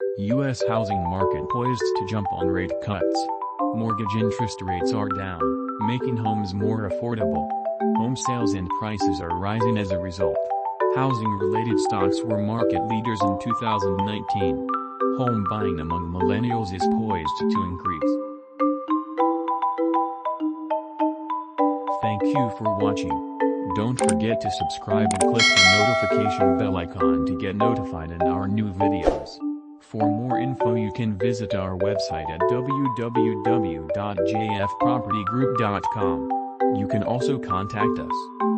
U.S. housing market poised to jump on rate cuts. Mortgage interest rates are down, making homes more affordable. Home sales and prices are rising as a result. Housing-related stocks were market leaders in 2019. Home buying among millennials is poised to increase. Thank you for watching. Don't forget to subscribe and click the notification bell icon to get notified in our new videos. For more info you can visit our website at www.jfpropertygroup.info. You can also contact us.